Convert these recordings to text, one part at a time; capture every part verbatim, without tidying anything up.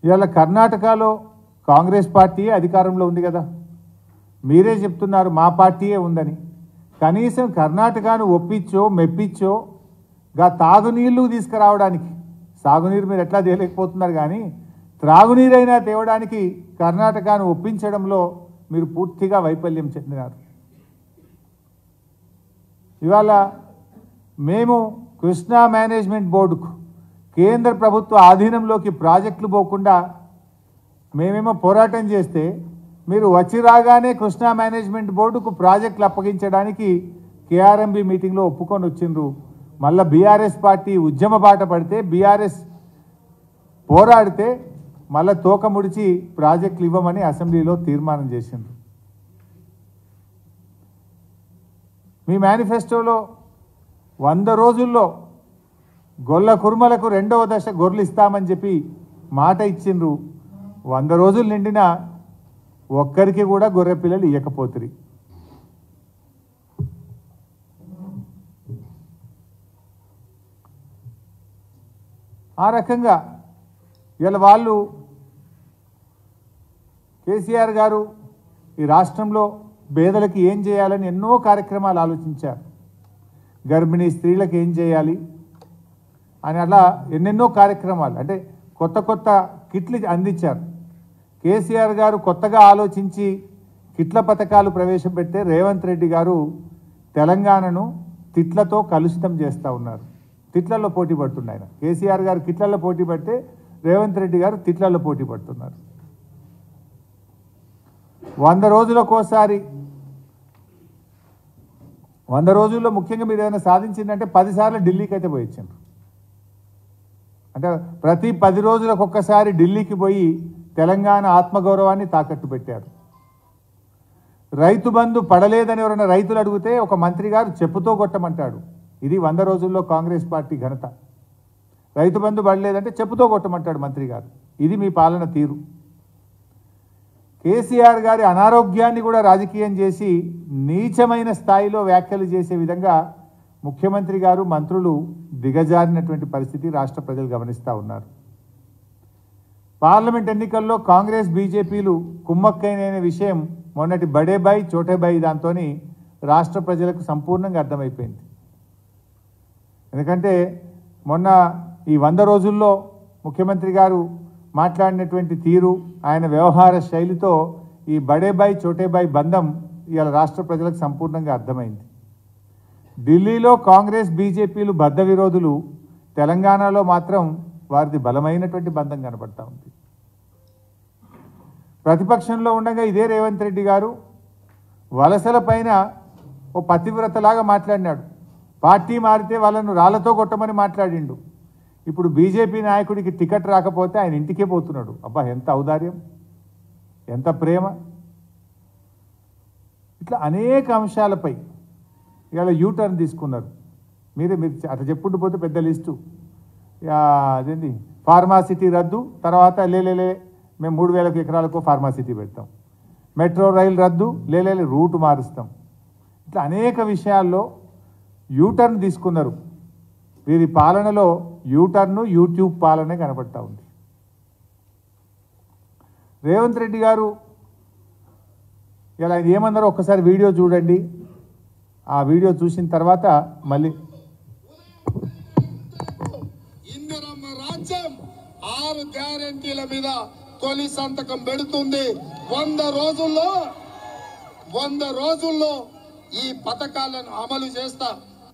ఇవాళ కర్ణాటకలో కాంగ్రెస్ పార్టీ అధికారంలో ఉంది కదా, మీరే చెప్తున్నారు మా పార్టీయే ఉందని. కనీసం కర్ణాటకను ఒప్పించో మెప్పించో గా తాగునీళ్లు తీసుకురావడానికి, సాగునీరు మీరు ఎట్లా తేలేకపోతున్నారు కానీ త్రాగునీరైనా తేవడానికి కర్ణాటకను ఒప్పించడంలో మీరు పూర్తిగా వైఫల్యం చెందినారు. ఇవాళ మేము కృష్ణా మేనేజ్మెంట్ బోర్డుకు కేంద్ర ప్రభుత్వ ఆధీనంలోకి ప్రాజెక్టులు పోకుండా మేమేమో పోరాటం చేస్తే మీరు వచ్చి రాగానే కృష్ణా మేనేజ్మెంట్ బోర్డుకు ప్రాజెక్టులు అప్పగించడానికి కేఆర్ఎంబి మీటింగ్లో ఒప్పుకొని వచ్చిండ్రు. మళ్ళీ బీఆర్ఎస్ పార్టీ ఉద్యమ బాట పడితే బీఆర్ఎస్ పోరాడితే మళ్ళీ తోక ముడిచి ప్రాజెక్టులు ఇవ్వమని అసెంబ్లీలో తీర్మానం చేసిండ్రు. మీ మేనిఫెస్టోలో వంద రోజుల్లో గొల్ల కుర్మలకు రెండవ దశ గొర్రెలు ఇస్తామని చెప్పి మాట ఇచ్చిండ్రు. వంద రోజులు నిండినా ఒక్కరికి కూడా గొర్రె పిల్లలు ఇవ్వకపోతురి. ఆ రకంగా ఇలా వాళ్ళు కేసీఆర్ గారు ఈ రాష్ట్రంలో పేదలకు ఏం చేయాలని ఎన్నో కార్యక్రమాలు ఆలోచించారు. గర్భిణీ స్త్రీలకు ఏం చేయాలి అని అలా ఎన్నెన్నో కార్యక్రమాలు, అంటే కొత్త కొత్త కిట్లు అందించారు. కేసీఆర్ గారు కొత్తగా ఆలోచించి కిట్ల పథకాలు ప్రవేశపెడితే రేవంత్ రెడ్డి గారు తెలంగాణను తిట్లతో కలుషితం చేస్తూ ఉన్నారు. తిట్లలో పోటీ పడుతున్నాయి. ఆయన కేసీఆర్ గారు కిట్లలో పోటీ పడితే రేవంత్ రెడ్డి గారు తిట్లలో పోటీ పడుతున్నారు. వంద రోజులకోసారి వంద రోజుల్లో ముఖ్యంగా మీరు ఏదైనా సాధించిందంటే పదిసార్లు ఢిల్లీకి అయితే పోయించారు. అంటే ప్రతి పది రోజులకు ఒక్కసారి ఢిల్లీకి పోయి తెలంగాణ ఆత్మగౌరవాన్ని తాకట్టు పెట్టారు. రైతు బంధు పడలేదని ఎవరైనా రైతులు అడిగితే ఒక మంత్రి గారు చెప్పుతో కొట్టమంటాడు. ఇది వంద రోజుల్లో కాంగ్రెస్ పార్టీ ఘనత. రైతు బంధు పడలేదంటే చెప్పుతో కొట్టమంటాడు మంత్రి గారు. ఇది మీ పాలన తీరు. కేసీఆర్ గారి అనారోగ్యాన్ని కూడా రాజకీయం చేసి నీచమైన స్థాయిలో వ్యాఖ్యలు చేసే విధంగా ముఖ్యమంత్రి గారు మంత్రులు దిగజారినటువంటి పరిస్థితి రాష్ట్ర ప్రజలు గమనిస్తూ ఉన్నారు. పార్లమెంట్ ఎన్నికల్లో కాంగ్రెస్ బీజేపీలు కుమ్మక్కైన విషయం మొన్నటి బడేబాయి చోటేబాయి దాంతో రాష్ట్ర ప్రజలకు సంపూర్ణంగా అర్థమైపోయింది. ఎందుకంటే మొన్న ఈ వంద రోజుల్లో ముఖ్యమంత్రి గారు మాట్లాడినటువంటి తీరు, ఆయన వ్యవహార శైలితో ఈ బడేబాయి చోటేబాయి బంధం ఇవాళ రాష్ట్ర ప్రజలకు సంపూర్ణంగా అర్థమైంది. ఢిల్లీలో కాంగ్రెస్ బీజేపీలు బద్ధ విరోధులు, తెలంగాణలో మాత్రం వారిది బలమైనటువంటి బంధం కనబడతా ఉంది. ప్రతిపక్షంలో ఉండగా ఇదే రేవంత్ రెడ్డి గారు వలసల పైన ఓ పతివ్రతలాగా మాట్లాడినాడు. పార్టీ మారితే వాళ్ళను రాళ్లతో కొట్టమని మాట్లాడిండు. ఇప్పుడు బీజేపీ నాయకుడికి టికెట్ రాకపోతే ఆయన ఇంటికే పోతున్నాడు. అబ్బా, ఎంత ఔదార్యం, ఎంత ప్రేమ! ఇట్లా అనేక అంశాలపై ఇవాళ యూటర్న్ తీసుకున్నారు. మీరే మీరు అట్లా చెప్పుకుంటూ పోతే పెద్ద లిస్టు. అదేంటి ఫార్మాసిటీ రద్దు, తర్వాత లేలేలే మేము మూడు వేలకు ఎకరాలకు ఫార్మాసిటీ పెడతాం, మెట్రో రైలు రద్దు, లేలేలే రూటు మారుస్తాం. ఇట్లా అనేక విషయాల్లో యూటర్న్ తీసుకున్నారు. వీరి పాలనలో యూటర్ను యూట్యూబ్ పాలనే కనబడతా ఉంది. రేవంత్ రెడ్డి గారు ఇలా ఏమన్నారో ఒక్కసారి వీడియో చూడండి. ఆ వీడియో చూసిన తర్వాత మళ్ళీ ఇందిరమ్మ రాజ్యం ఆరు గ్యారెంటీల మీద తొలి సంతకం పెడుతుంది. వంద రోజుల్లో వంద రోజుల్లో ఈ పథకాలను అమలు చేస్తా.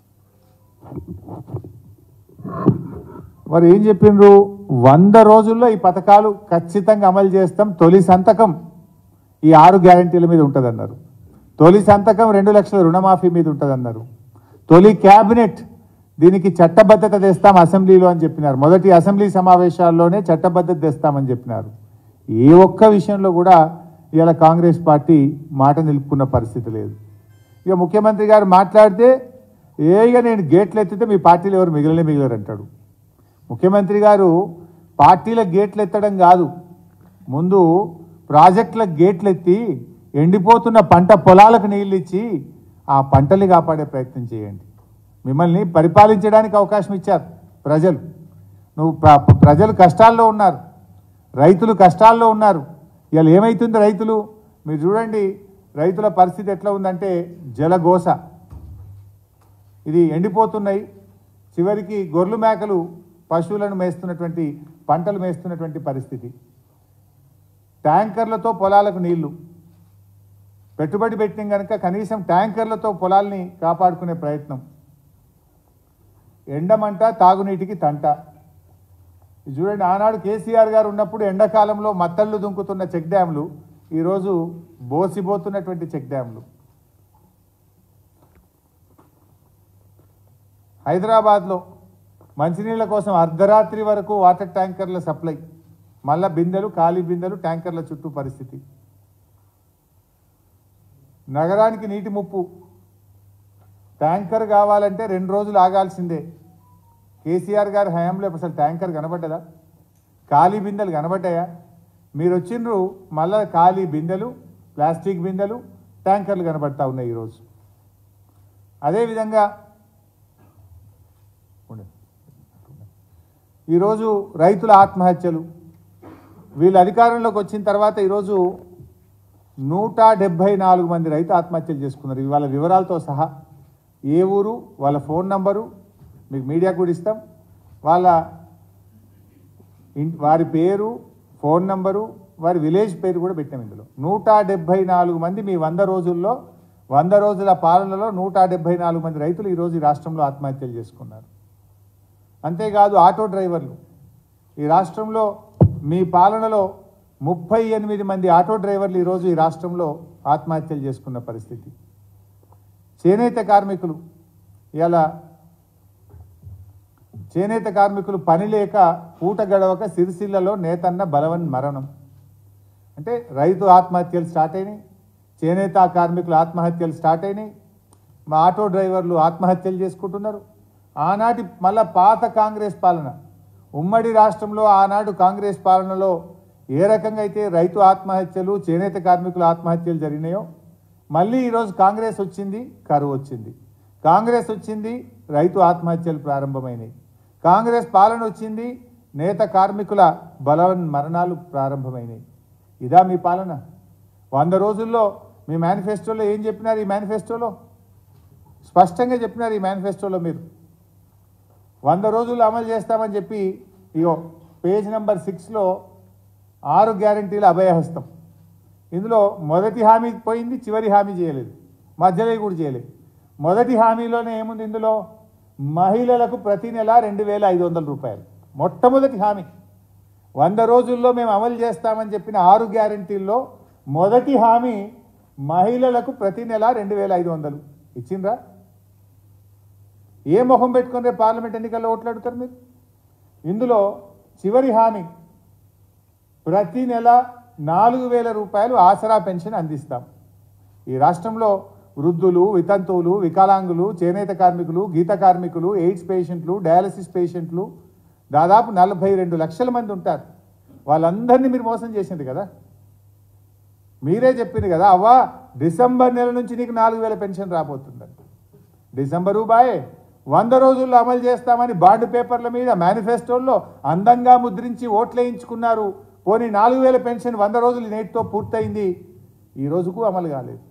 వారు ఏం చెప్పిండ్రు? వంద రోజుల్లో ఈ పథకాలు ఖచ్చితంగా అమలు చేస్తాం, తొలి సంతకం ఈ ఆరు గ్యారెంటీల మీద ఉంటుందన్నారు. తొలి సంతకం రెండు లక్షల రుణమాఫీ మీద ఉంటుందన్నారు. తొలి క్యాబినెట్ దీనికి చట్టబద్ధత తెస్తాం అసెంబ్లీలో అని చెప్పినారు. మొదటి అసెంబ్లీ సమావేశాల్లోనే చట్టబద్ధత తెస్తామని చెప్పినారు. ఏ ఒక్క విషయంలో కూడా ఇవాళ కాంగ్రెస్ పార్టీ మాట నిలుపుకున్న పరిస్థితి లేదు. ఇక ముఖ్యమంత్రి గారు మాట్లాడితే ఏగా నేను గేట్లు ఎత్తితే మీ పార్టీలు ఎవరు మిగిలిన మిగిలరు అంటాడు. ముఖ్యమంత్రి గారు పార్టీల గేట్లు ఎత్తడం కాదు, ముందు ప్రాజెక్టుల గేట్లు ఎత్తి ఎండిపోతున్న పంట పొలాలకు నీళ్ళు ఇచ్చి ఆ పంటల్ని కాపాడే ప్రయత్నం చేయండి. మిమ్మల్ని పరిపాలించడానికి అవకాశం ఇచ్చారు ప్రజలు. నువ్వు ప్రజలు కష్టాల్లో ఉన్నారు, రైతులు కష్టాల్లో ఉన్నారు. ఇవాళ ఏమవుతుంది రైతులు మీరు చూడండి, రైతుల పరిస్థితి ఎట్లా ఉందంటే జలగోస. ఇది ఎండిపోతున్నాయి. చివరికి గొర్రెలు మేకలు పశువులను మేస్తున్నటువంటి పంటలు మేస్తున్నటువంటి పరిస్థితి. ట్యాంకర్లతో పొలాలకు నీళ్లు పెట్టుబడి పెట్టిన కనుక కనీసం ట్యాంకర్లతో పొలాల్ని కాపాడుకునే ప్రయత్నం. ఎండమంట తాగునీటికి తంట. ఇది చూడండి, ఆనాడు కేసీఆర్ గారు ఉన్నప్పుడు ఎండాకాలంలో మత్తళ్ళు దుంకుతున్న చెక్ డ్యాములు ఈరోజు బోసిపోతున్నటువంటి చెక్ డ్యాములు. హైదరాబాద్లో మంచినీళ్ళ కోసం అర్ధరాత్రి వరకు వాటర్ ట్యాంకర్ల సప్లై, మళ్ళా బిందెలు ఖాళీ బిందెలు ట్యాంకర్ల చుట్టూ పరిస్థితి. నగరానికి నీటి ముప్పు. ట్యాంకర్ కావాలంటే రెండు రోజులు ఆగాల్సిందే. కేసీఆర్ గారి హయాంలో అసలు ట్యాంకర్ కనబడ్డదా? ఖాళీ బిందెలు కనబడ్డాయా? మీరు వచ్చిండ్రు మళ్ళా ఖాళీ బిందెలు, ప్లాస్టిక్ బిందెలు, ట్యాంకర్లు కనబడతా ఉన్నాయి ఈరోజు. అదేవిధంగా ఈరోజు రైతుల ఆత్మహత్యలు. వీళ్ళు అధికారంలోకి వచ్చిన తర్వాత ఈరోజు నూట డెబ్భై నాలుగు మంది రైతు ఆత్మహత్యలు చేసుకున్నారు. ఇవాళ వివరాలతో సహా ఏ ఊరు, వాళ్ళ ఫోన్ నంబరు మీకు మీడియా కూడా ఇస్తాం. వాళ్ళ వారి పేరు, ఫోన్ నంబరు, వారి విలేజ్ పేరు కూడా పెట్టాం ఇందులో. నూట డెబ్భై నాలుగు మంది మీ వంద రోజుల్లో వంద రోజుల పాలనలో నూట డెబ్భై నాలుగు మంది రైతులు ఈరోజు ఈ రాష్ట్రంలో ఆత్మహత్యలు చేసుకున్నారు. అంతేకాదు ఆటో డ్రైవర్లు. ఈ రాష్ట్రంలో మీ పాలనలో ముప్పై ఎనిమిది మంది ఆటో డ్రైవర్లు ఈరోజు ఈ రాష్ట్రంలో ఆత్మహత్యలు చేసుకున్న పరిస్థితి. చేనేత కార్మికులు ఇలా చేనేత కార్మికులు పని లేక పూట గడవక సిరిసిల్లలో నేతన్న బలవన్ మరణం. అంటే రైతు ఆత్మహత్యలు స్టార్ట్ అయినాయి, చేనేత కార్మికుల ఆత్మహత్యలు స్టార్ట్ అయినాయి, మా ఆటో డ్రైవర్లు ఆత్మహత్యలు చేసుకుంటున్నారు. ఆనాటి మళ్ళా పాత కాంగ్రెస్ పాలన, ఉమ్మడి రాష్ట్రంలో ఆనాడు కాంగ్రెస్ పాలనలో ఏ రకంగా అయితే రైతు ఆత్మహత్యలు, చేనేత కార్మికుల ఆత్మహత్యలు జరిగినాయో మళ్ళీ ఈరోజు కాంగ్రెస్ వచ్చింది, కరువు వచ్చింది. కాంగ్రెస్ వచ్చింది, రైతు ఆత్మహత్యలు ప్రారంభమైనాయి. కాంగ్రెస్ పాలన వచ్చింది, నేత కార్మికుల బలవన్ మరణాలు ప్రారంభమైనాయి. ఇదా మీ పాలన? వంద రోజుల్లో మీ మేనిఫెస్టోలో ఏం చెప్పినారు? ఈ మేనిఫెస్టోలో స్పష్టంగా చెప్పినారు. ఈ మేనిఫెస్టోలో మీరు వంద రోజులు అమలు చేస్తామని చెప్పి ఇగో పేజ్ నెంబర్ సిక్స్లో ఆరు గ్యారంటీల అభయహస్తం. ఇందులో మొదటి హామీ పోయింది, చివరి హామీ చేయలేదు, మధ్యలో కూడా చేయలేదు. మొదటి హామీలోనే ఏముంది? ఇందులో మహిళలకు ప్రతి నెల రెండు వేల ఐదు వందల రూపాయలు మొట్టమొదటి హామీ. వంద రోజుల్లో మేము అమలు చేస్తామని చెప్పిన ఆరు గ్యారంటీల్లో మొదటి హామీ మహిళలకు ప్రతి నెల రెండు వేల ఐదు వందలు ఇచ్చిండ్రా? ఏ మొహం పెట్టుకుని రేపు పార్లమెంట్ ఎన్నికల్లో ఓట్లాడుతారు మీరు? ఇందులో చివరి హామీ ప్రతి నెల నాలుగు వేల రూపాయలు ఆసరా పెన్షన్ అందిస్తాం. ఈ రాష్ట్రంలో వృద్ధులు, వితంతువులు, వికలాంగులు, చేనేత కార్మికులు, గీత కార్మికులు, ఎయిడ్స్ పేషెంట్లు, డయాలసిస్ పేషెంట్లు దాదాపు నలభై రెండు లక్షల మంది ఉంటారు. వాళ్ళందరినీ మీరు మోసం చేసింది కదా. మీరే చెప్పింది కదా, అవ్వా డిసెంబర్ నెల నుంచి నీకు నాలుగు వేల పెన్షన్ రాబోతుందని. డిసెంబరు బాయే వంద రోజుల్లో అమలు చేస్తామని బాండ్ పేపర్ల మీద మేనిఫెస్టోల్లో అందంగా ముద్రించి ఓట్లేయించుకున్నారు. పోనీ నాలుగు వేల పెన్షన్ వంద రోజులు నేటితో పూర్తయింది, ఈ రోజుకు అమలు కాలేదు.